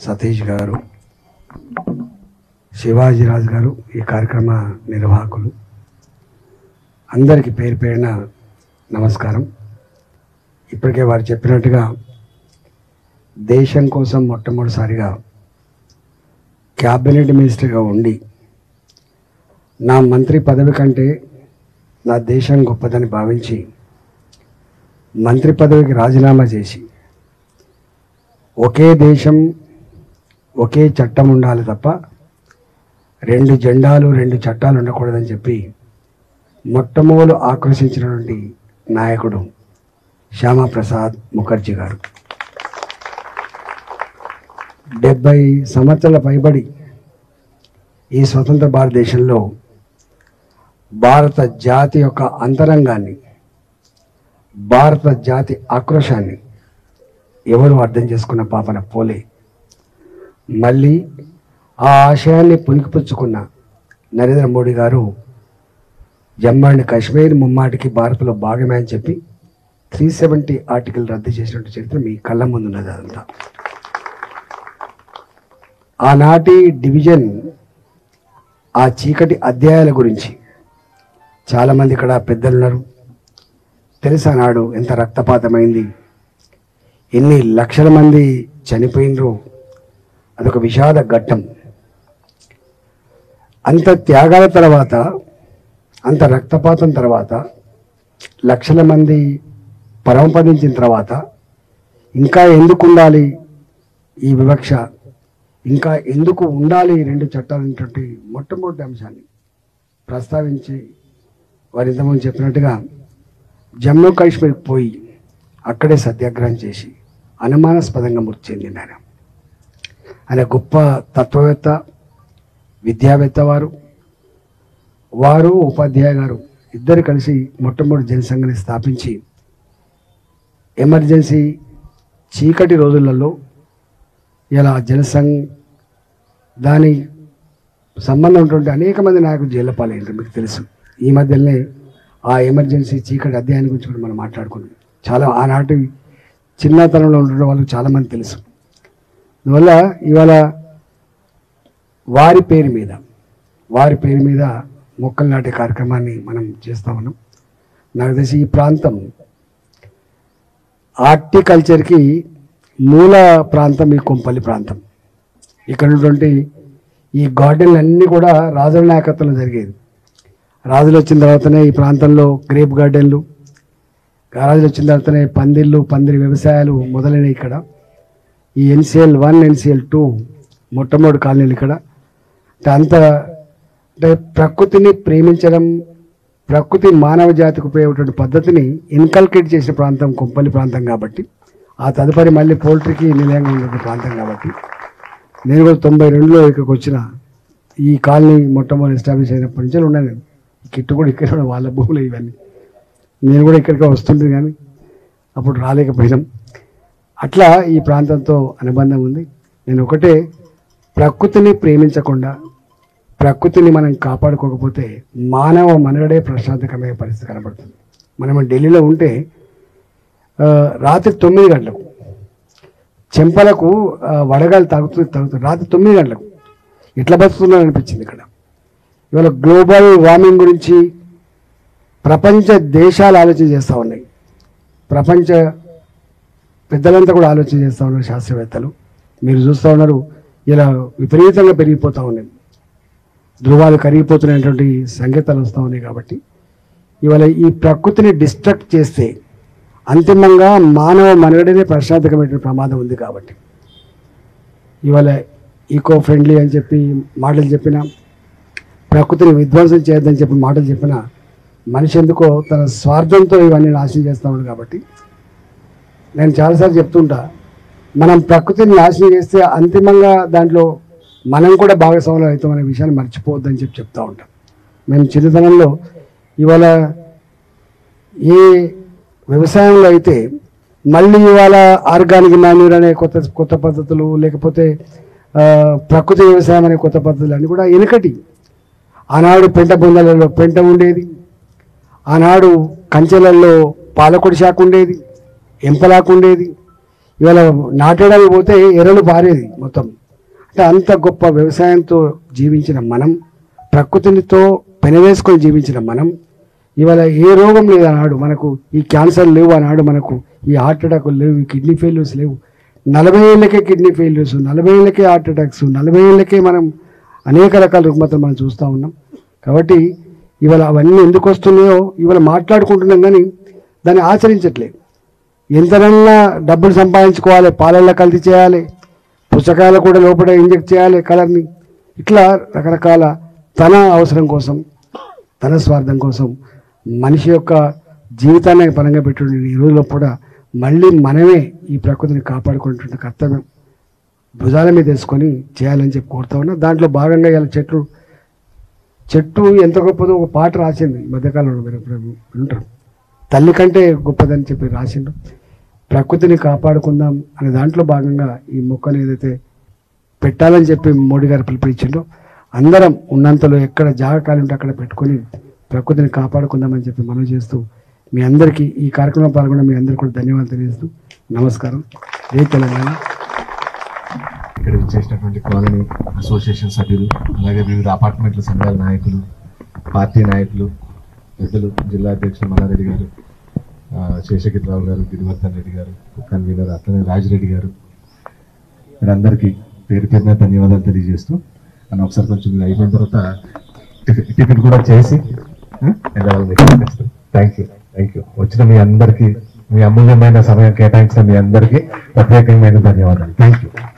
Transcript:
సతీష్ గారు, శివాజీరాజు గారు, ఈ కార్యక్రమ నిర్వాహకులు అందరికీ పేరు పేరున నమస్కారం. ఇప్పటికే వారు చెప్పినట్టుగా దేశం కోసం మొట్టమొదటిసారిగా క్యాబినెట్ మినిస్టర్గా ఉండి నా మంత్రి పదవి కంటే నా దేశం గొప్పదని భావించి మంత్రి పదవికి రాజీనామా చేసి ఒకే దేశం ఒకే చట్టం ఉండాలి తప్ప రెండు జెండాలు రెండు చట్టాలు ఉండకూడదని చెప్పి మొట్టమొదలు ఆకర్షించినటువంటి నాయకుడు శ్యామాప్రసాద్ ముఖర్జీ గారు. 70 సంవత్సరాల పైబడి ఈ స్వతంత్ర భారతదేశంలో భారత జాతి యొక్క అంతరంగాన్ని, భారత జాతి ఆక్రోశాన్ని ఎవరు అర్థం చేసుకున్న పాపన పోలే. మళ్ళీ ఆ ఆశయాన్ని పుణికిపుచ్చుకున్న నరేంద్ర మోడీ గారు జమ్మూ అండ్ కాశ్మీర్ ముమ్మాటికి భారత్లో భాగమే అని చెప్పి 370 ఆర్టికల్ రద్దు చేసినట్టు చరిత్ర మీ కళ్ళ ముందున్నది. అదంతా ఆనాటి డివిజన్, ఆ చీకటి అధ్యాయాల గురించి చాలామంది ఇక్కడ పెద్దలున్నారు. తెలుసా నాడు ఎంత రక్తపాతమైంది, ఎన్ని లక్షల మంది చనిపోయినరు. అదొక విషాద ఘట్టం. అంత త్యాగాల తర్వాత, అంత రక్తపాతం తర్వాత, లక్షల మంది పరమపదించిన తర్వాత ఇంకా ఎందుకు ఉండాలి ఈ వివక్ష, ఇంకా ఎందుకు ఉండాలి రెండు చట్టాలనేటువంటి మొట్టమొదటి అంశాన్ని ప్రస్తావించి వారి ఇంతకుముందు చెప్పినట్టుగా జమ్మూ కాశ్మీర్కి పోయి అక్కడే సత్యాగ్రహం చేసి అనుమానాస్పదంగా మృతి చెందింది ఆయన. ఆయన గొప్ప తత్వవేత్త, విద్యావేత్త. వారు ఉపాధ్యాయ గారు ఇద్దరు కలిసి మొట్టమొదటి జనసంఘాన్ని స్థాపించి ఎమర్జెన్సీ చీకటి రోజులలో ఇలా జనసంఘ్ దాని సంబంధం ఉన్నటువంటి అనేక మంది నాయకులు జైలు పాలయ్యారు. మీకు తెలుసు. ఈ మధ్యలోనే ఆ ఎమర్జెన్సీ చీకటి అధ్యాయాన్ని గురించి కూడా మనం మాట్లాడుకున్నాం. చాలా ఆనాటి చిన్నతనంలో ఉండడం వాళ్ళకి చాలామంది తెలుసు. అందువల్ల ఇవాళ వారి పేరు మీద మొక్కలు నాటే కార్యక్రమాన్ని మనం చేస్తూ ఉన్నాం. నాకు తెలిసి ఈ ప్రాంతం హార్టికల్చర్కి మూల ప్రాంతం ఈ కొంపల్లి ప్రాంతం. ఇక్కడ ఉన్నటువంటి ఈ గార్డెన్లు అన్నీ కూడా రాజుల నాయకత్వంలో జరిగేది. రాజులు వచ్చిన తర్వాతనే ఈ ప్రాంతంలో గ్రేప్ గార్డెన్లు, రాజులు వచ్చిన తర్వాతనే పందిరి వ్యవసాయాలు మొదలైనవి. ఇక్కడ ఈ NCL 1, NCL 2 మొట్టమొదటి కాలనీలు ఇక్కడ. అంటే ప్రకృతిని ప్రేమించడం, ప్రకృతి మానవ జాతికి ఉపయోగపడే పద్ధతిని ఇన్కల్కేట్ చేసిన ప్రాంతం కొంపల్లి ప్రాంతం కాబట్టి, ఆ తదుపరి మళ్ళీ పోల్ట్రీకి నిలయంగా ఉన్న ప్రాంతం కాబట్టి, నేను కూడా 92లో ఇక్కడికి వచ్చిన. ఈ కాలనీ మొట్టమొదటి ఎస్టాబ్లిష్ అయినప్పటి నుంచి ఉన్నాను. కిట్టు కూడా ఇక్కడ వాళ్ళ భూములు ఇవన్నీ. నేను కూడా ఇక్కడికి వస్తుంటుంది కానీ అప్పుడు రాలేకపోయినాం. అట్లా ఈ ప్రాంతంతో అనుబంధం ఉంది. నేను ఒకటే, ప్రకృతిని ప్రేమించకుండా, ప్రకృతిని మనం కాపాడుకోకపోతే మానవ మనుగడే ప్రశాంతకమైన పరిస్థితి కనబడుతుంది. మనం ఢిల్లీలో ఉంటే రాత్రి 9 గంటలకు చెంపలకు వడగాలు తాగుతుంది. రాత్రి 9 గంటలకు ఎట్లా బతుకుతుందని అనిపించింది ఇక్కడ. ఇవాళ గ్లోబల్ వార్మింగ్ గురించి ప్రపంచ దేశాలు ఆలోచన చేస్తూ ఉన్నాయి. ప్రపంచ పెద్దలంతా కూడా ఆలోచన చేస్తూ ఉన్నారు, శాస్త్రవేత్తలు. మీరు చూస్తూ ఉన్నారు, ఇలా విపరీతంగా పెరిగిపోతూ ఉన్నాయి, ధృవాలు కరిగిపోతున్నటువంటి సంకేతాలు వస్తూ ఉన్నాయి. కాబట్టి ఇవాళ ఈ ప్రకృతిని డిస్ట్రక్ట్ చేస్తే అంతిమంగా మానవ మనుగడనే ప్రశాంతకమైన ప్రమాదం ఉంది. కాబట్టి ఇవాళ ఈకో ఫ్రెండ్లీ అని చెప్పి మాటలు చెప్పినా, ప్రకృతిని విధ్వంసం చేయొద్దని చెప్పి మాటలు చెప్పినా, మనిషి ఎందుకో తన స్వార్థంతో ఇవన్నీ నాశనం చేస్తూ ఉన్నాడు. కాబట్టి నేను చాలాసార్లు చెప్తుంటా, మనం ప్రకృతిని నాశనం చేస్తే అంతిమంగా దాంట్లో మనం కూడా భాగస్వాములు అవుతాం అనే విషయాన్ని మర్చిపోవద్దని చెప్పి చెప్తూ ఉంటాం. మేము చిన్నతనంలో ఇవాళ ఏ వ్యవసాయంలో అయితే మళ్ళీ ఇవాళ ఆర్గానిక్ మాన్యూర్ అనే కొత్త పద్ధతులు, లేకపోతే ప్రకృతి వ్యవసాయం అనే కొత్త పద్ధతులు అన్నీ కూడా వెనుకటి. ఆనాడు పెంట బొందలలో పెంట ఉండేది, ఆనాడు కంచెలలో పాలకొడి శాఖ ఉండేది, ఎంపలాకు ఉండేది. ఇవాళ నాటడానికి పోతే ఎర్రలు పారేది మొత్తం. అంటే అంత గొప్ప వ్యవసాయంతో జీవించిన మనం, ప్రకృతితో పెనవేసుకొని జీవించిన మనం, ఇవాళ ఏ రోగం లేదు అన్నాడు మనకు, ఈ క్యాన్సర్ లేవు అన్నాడు మనకు, ఈ హార్ట్ అటాకులు లేవు, ఈ కిడ్నీ ఫెయిల్యూర్స్ లేవు. 40 ఏళ్ళకే కిడ్నీ ఫెయిల్యూర్స్, 40 ఏళ్ళకే హార్ట్ అటాక్స్, 40 ఏళ్ళకే మనం అనేక రకాల రుగ్మతలు మనం చూస్తూ ఉన్నాం. కాబట్టి ఇవాళ అవన్నీ ఎందుకు వస్తున్నాయో ఇవాళ మాట్లాడుకుంటున్నాం, కానీ దాన్ని ఆచరించట్లేదు. ఎంతనన్నా డబ్బులు సంపాదించుకోవాలి, పాలల్లో కల్తీ చేయాలి, పుస్తకాలు కూడా లోపల ఇంజెక్ట్ చేయాలి కలర్ని, ఇట్లా రకరకాల తన అవసరం కోసం, తన స్వార్థం కోసం మనిషి యొక్క జీవితాన్ని పరంగా పెట్టుకుని ఈ రోజులో కూడా మళ్ళీ మనమే ఈ ప్రకృతిని కాపాడుకునేటువంటి కర్తవ్యం భుజాల మీద వేసుకొని చేయాలని చెప్పి కోరుతా ఉన్నా. దాంట్లో భాగంగా ఇలా చెట్టు ఎంత గొప్పదో ఒక పాట రాసింది ఈ మధ్యకాలంలో, మీరు వింటారు, తల్లి కంటే గొప్పదని చెప్పి రాసిండు. ప్రకృతిని కాపాడుకుందాం అనే దాంట్లో భాగంగా ఈ మొక్కను ఏదైతే పెట్టాలని చెప్పి మోడీ గారు పిలుపునిచ్చిండో, అందరం ఉన్నంతలో ఎక్కడ జాగా ఖాళీ ఉంటే అక్కడ పెట్టుకొని ప్రకృతిని కాపాడుకుందామని చెప్పి మనం చేస్తూ మీ అందరికీ ఈ కార్యక్రమం పాల్గొన్న మీ అందరికీ కూడా ధన్యవాదాలు తెలియజేస్తూ నమస్కారం. జై తెలంగాణ. ఇక్కడ చేసినటువంటి కాలనీ అసోసియేషన్ సభ్యులు, అలాగే వివిధ అపార్ట్మెంట్ల సంఘాల నాయకులు, పార్టీ నాయకులు, పెద్దలు, జిల్లా అధ్యక్షులు మల్లారెడ్డి గారు, శేషగిరిరావు గారు, గిరివర్ధన్ రెడ్డి గారు, కన్వీనర్ అట్లనే రాజిరెడ్డి గారు, మీరందరికీ పేరు పేరున ధన్యవాదాలు తెలియజేస్తూ, మనం ఒకసారి కొంచెం అయిపోయిన తర్వాత టిఫిన్ కూడా చేసి థ్యాంక్ యూ. వచ్చిన మీ అందరికీ, మీ అమూల్యమైన సమయం కేటాయించిన మీ అందరికీ ప్రత్యేకమైన ధన్యవాదాలు. Thank you.